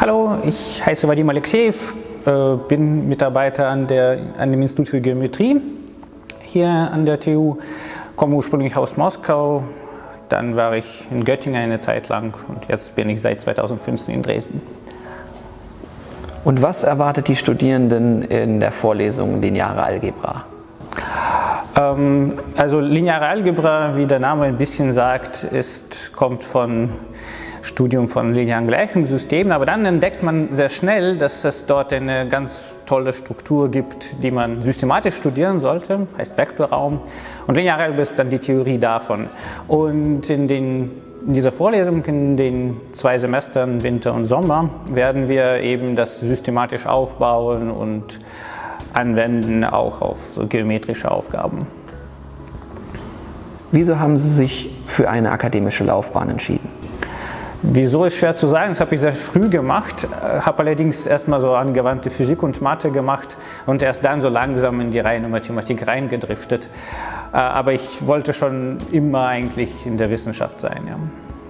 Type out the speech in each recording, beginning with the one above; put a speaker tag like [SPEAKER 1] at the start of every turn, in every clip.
[SPEAKER 1] Hallo, ich heiße Vadim Alexejew, bin Mitarbeiter an dem Institut für Geometrie hier an der TU, komme ursprünglich aus Moskau, dann war ich in Göttingen eine Zeit lang und jetzt bin ich seit 2015 in Dresden.
[SPEAKER 2] Und was erwartet die Studierenden in der Vorlesung Lineare Algebra?
[SPEAKER 1] Also lineare Algebra, wie der Name ein bisschen sagt, kommt von Studium von linearen Gleichungssystemen, aber dann entdeckt man sehr schnell, dass es dort eine ganz tolle Struktur gibt, die man systematisch studieren sollte, heißt Vektorraum. Und lineare Algebra ist dann die Theorie davon. Und in dieser Vorlesung, in den 2 Semestern Winter und Sommer, werden wir eben das systematisch aufbauen und anwenden, auch auf so geometrische Aufgaben.
[SPEAKER 2] Wieso haben Sie sich für eine akademische Laufbahn entschieden?
[SPEAKER 1] Wieso ist schwer zu sagen, das habe ich sehr früh gemacht, habe allerdings erstmal so angewandte Physik und Mathe gemacht und erst dann so langsam in die reine Mathematik reingedriftet. Aber ich wollte schon immer eigentlich in der Wissenschaft sein. Ja.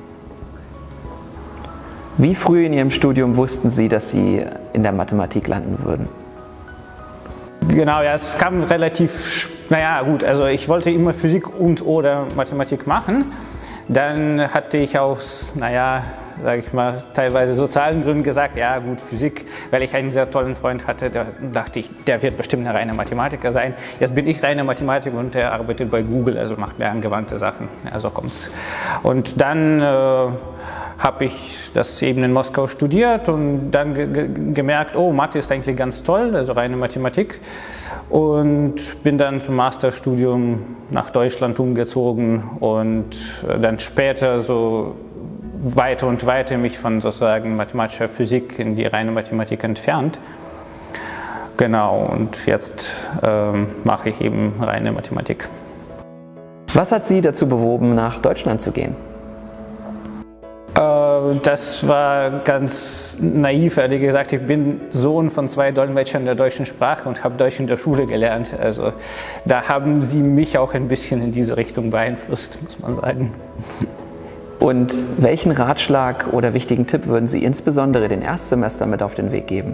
[SPEAKER 2] Wie früh in Ihrem Studium wussten Sie, dass Sie in der Mathematik landen würden?
[SPEAKER 1] Genau, ja, es kam relativ, naja gut, also ich wollte immer Physik oder Mathematik machen. Dann hatte ich aus, naja, sage ich mal, teilweise sozialen Gründen gesagt, ja gut, Physik, weil ich einen sehr tollen Freund hatte, da dachte ich, der wird bestimmt ein reiner Mathematiker sein. Jetzt bin ich reiner Mathematiker und der arbeitet bei Google, also macht mehr angewandte Sachen, ja, so kommt's. Und dann habe ich das eben in Moskau studiert und dann gemerkt, oh, Mathe ist eigentlich ganz toll, also reine Mathematik. Und bin dann zum Masterstudium nach Deutschland umgezogen und dann später so weiter und weiter mich von sozusagen mathematischer Physik in die reine Mathematik entfernt. Genau, und jetzt mache ich eben reine Mathematik.
[SPEAKER 2] Was hat Sie dazu bewogen, nach Deutschland zu gehen?
[SPEAKER 1] Das war ganz naiv, ehrlich gesagt. Ich bin Sohn von 2 Dolmetschern der deutschen Sprache und habe Deutsch in der Schule gelernt. Also da haben sie mich auch ein bisschen in diese Richtung beeinflusst, muss man sagen.
[SPEAKER 2] Und welchen Ratschlag oder wichtigen Tipp würden Sie insbesondere den Erstsemestern mit auf den Weg geben?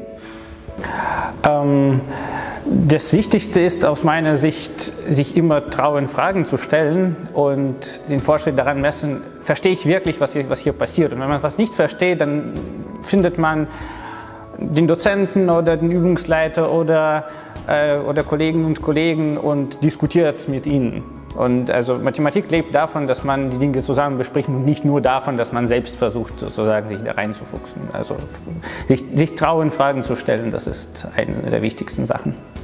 [SPEAKER 1] Das Wichtigste ist aus meiner Sicht, sich immer trauen, Fragen zu stellen und den Fortschritt daran messen, verstehe ich wirklich, was hier passiert. Und wenn man was nicht versteht, dann findet man den Dozenten oder den Übungsleiter oder Kolleginnen und Kollegen und diskutiert es mit ihnen. Und also Mathematik lebt davon, dass man die Dinge zusammen bespricht und nicht nur davon, dass man selbst versucht, sozusagen sich da reinzufuchsen. Also sich trauen, Fragen zu stellen, das ist eine der wichtigsten Sachen.